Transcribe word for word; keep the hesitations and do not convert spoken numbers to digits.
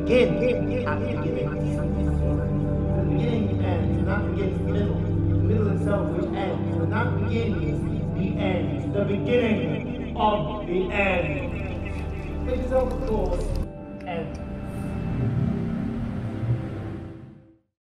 begin at the beginning. The beginning ends, and that begins the middle. The middle itself which ends, and that begins the end. The beginning of the end. It is of course